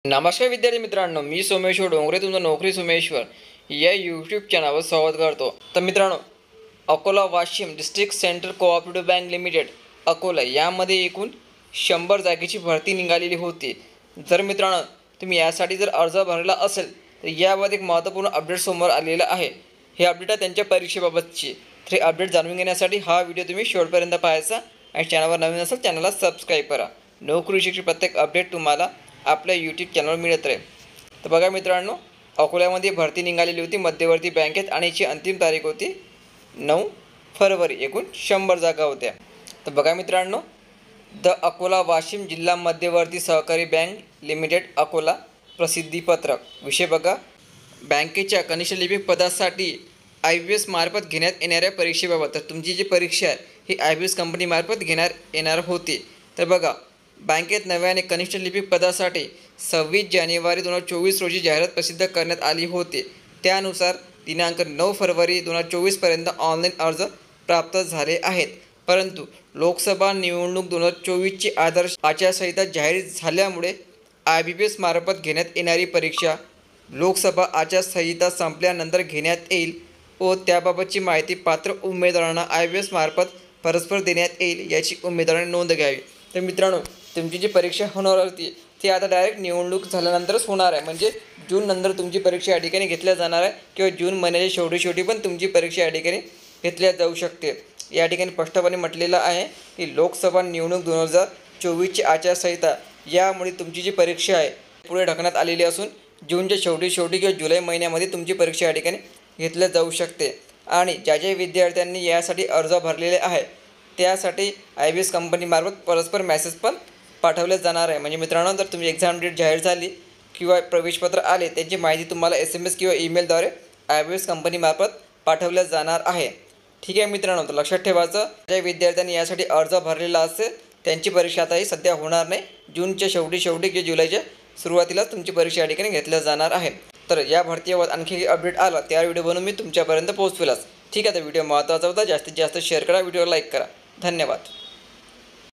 नमस्कार विद्यार्थी मित्रांनो, मी सोमेश्वर डोंगरे तुमचं नोकरी सोमेश्वर या यूट्यूब चॅनलवर स्वागत करतो। तर मित्रांनो, Akola Washim district central cooperative bank limited Akola यामध्ये एकूण 100 जागेची भरती निघालेली होती। जर मित्रांनो तुम्ही यासाठी जर अर्ज भरला असेल तर यावर एक महत्त्वपूर्ण अपडेट समोर आलेला आहे। हे अपडेट आहे त्यांच्या परीक्षेबाबतची। तर हे अपडेट जाणून घेण्यासाठी हा व्हिडिओ तुम्ही शेवटपर्यंत पाहायचा आणि चॅनलवर नवीन असेल चॅनलला सबस्क्राईब करा। नोकरीची प्रत्येक अपडेट तुम्हाला आपल्या यूट्यूब चॅनलवर मिळत राहील। तर बघा मित्रांनो, अकोल्यामध्ये भरती निघालेली होती मध्यवर्ती बँकेत आणि याची अंतिम तारीख होती 9 फरवरी। एकूण 100 जागा होत्या। तर बघा मित्रांनो, द अकोला वाशिम जिल्हा मध्यवर्ती सहकारी बँक लिमिटेड अकोला प्रसिद्धीपत्रक विषय बघा, बँकेच्या कनिष्ठ लिपिक पदासाठी IBS मार्फत घेण्यात येणाऱ्या परीक्षेबाबत। तर तुमची जी परीक्षा आहे ही IBS कंपनीमार्फत घेण्यात येणार होती। तर बघा, बँकेत नव्याने कनिष्ठ लिपिक पदासाठी 26 जानेवारी 2024 रोजी जाहिरात प्रसिद्ध करण्यात आली होती। त्यानुसार दिनांक 9 फरवरी 2024 पर्यंत ऑनलाईन अर्ज प्राप्त झाले आहेत। परंतु लोकसभा निवडणूक 2024ची आदर्श आचारसंहिता जाहीर झाल्यामुळे IBS मार्फत घेण्यात येणारी परीक्षा लोकसभा आचारसंहिता संपल्यानंतर घेण्यात येईल व त्याबाबतची माहिती पात्र उमेदवारांना IBS मार्फत परस्पर देण्यात येईल याची उमेदवारांनी नोंद घ्यावी। तर मित्रांनो, तुमची जी परीक्षा होणार होती ती आता डायरेक्ट निवडणूक झाल्यानंतरच होणार आहे। म्हणजे जून नंतर तुमची परीक्षा या ठिकाणी घेतल्या जाणार आहे किंवा जून महिन्याच्या शेवटी पण तुमची परीक्षा या ठिकाणी घेतल्या जाऊ शकते। या ठिकाणी स्पष्टपणे म्हटलेलं आहे की लोकसभा निवडणूक 2024ची आचारसंहिता यामुळे तुमची जी परीक्षा आहे पुढे ढकलण्यात आलेली असून जूनच्या शेवटी किंवा जुलै महिन्यामध्ये तुमची परीक्षा या ठिकाणी घेतल्या जाऊ शकते। आणि ज्या विद्यार्थ्यांनी यासाठी अर्ज भरलेले आहे त्यासाठी IBS कंपनीमार्फत परस्पर मेसेज पण पाठवले जाणार आहे। म्हणजे मित्रांनो, जर तुमची एक्झाम डेट जाहीर झाली किंवा प्रवेशपत्र आले त्यांची माहिती तुम्हाला SMS किंवा ईमेलद्वारे IBS कंपनीमार्फत पाठवल्या जाणार आहे। ठीक आहे मित्रांनो, तर लक्षात ठेवायचं, ज्या विद्यार्थ्यांनी यासाठी अर्ज भरलेला असेल त्यांची परीक्षा आताही सध्या होणार नाही। जूनच्या शेवटी किंवा जुलैच्या सुरुवातीलाच तुमची परीक्षा या ठिकाणी घेतल्या जाणार आहे। तर या भरतीवर आणखी अपडेट आला त्या व्हिडिओ बनवून मी तुमच्यापर्यंत पोहोचविलाच। ठीक आहे, तर व्हिडिओ महत्त्वाचा होता, जास्तीत जास्त शेअर करा, व्हिडिओ लाईक करा। धन्यवाद।